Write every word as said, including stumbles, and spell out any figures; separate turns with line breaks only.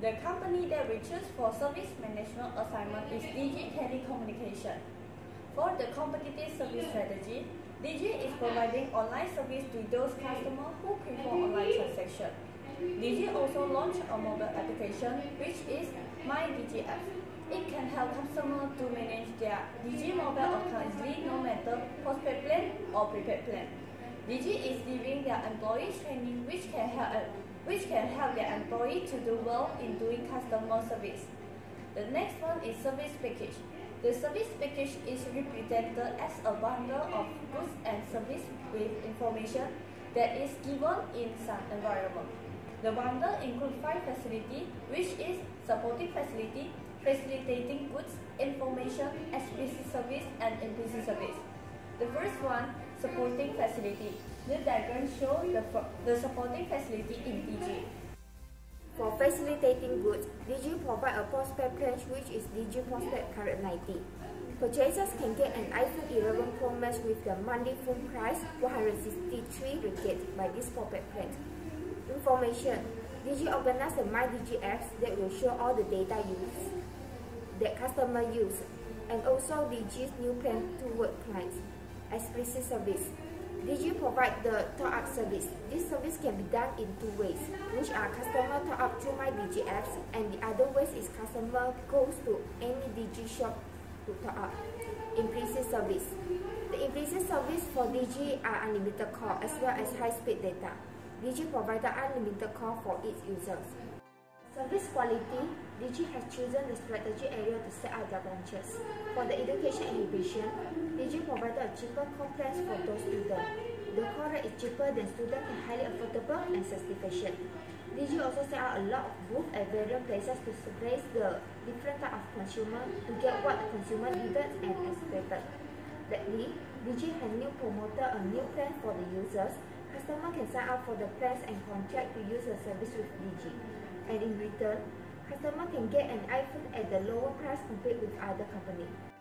The company that we choose for service management assignment is Digi Telecommunication. For the competitive service strategy, Digi is providing online service to those customers who prefer online transaction. Digi also launched a mobile application which is My Digi App. It can help customers to manage their Digi mobile account easily no matter postpaid plan or prepaid plan. Digi is giving their employees training which can help which can help their employees to do well in doing customer service. The next one is service package. The service package is represented as a bundle of goods and service with information that is given in some environment. The bundle includes five facilities, which is supporting facility, facilitating goods, information, explicit service, and implicit service. The first one, supporting facility. The diagram shows the, the supporting facility in Digi.
For facilitating goods, Digi provides a postpaid plan which is Digi Postpaid Carat ninety. Purchasers can get an iPhone eleven Pro Max with the monthly phone price one hundred sixty-three ringgit by this postpaid plan. Information: Digi organizes the My Digi apps that will show all the data used that customer use, and also Digi's new plan toward clients. Explicit service. Digi provides the top-up service. This service can be done in two ways, which are customer top-up through My Digi apps, and the other ways is customer goes to any Digi shop to top-up. Implicit service. The implicit service for Digi are unlimited call as well as high-speed data. Digi provides unlimited call for its users. Service quality. Digi has chosen the strategic area to set up their branches. For the education and education, Digi provided a cheaper call plans for those students. The call rate is cheaper than students and highly affordable and satisfaction. Digi also set out a lot of booths at various places to showcase the different type of consumer to get what the consumer needed and expected. Lately, Digi has new promoted a new plan for the users. Customers can sign up for the plans and contract to use the service with Digi. And in return, customers can get an iPhone at the lower price compared with other companies.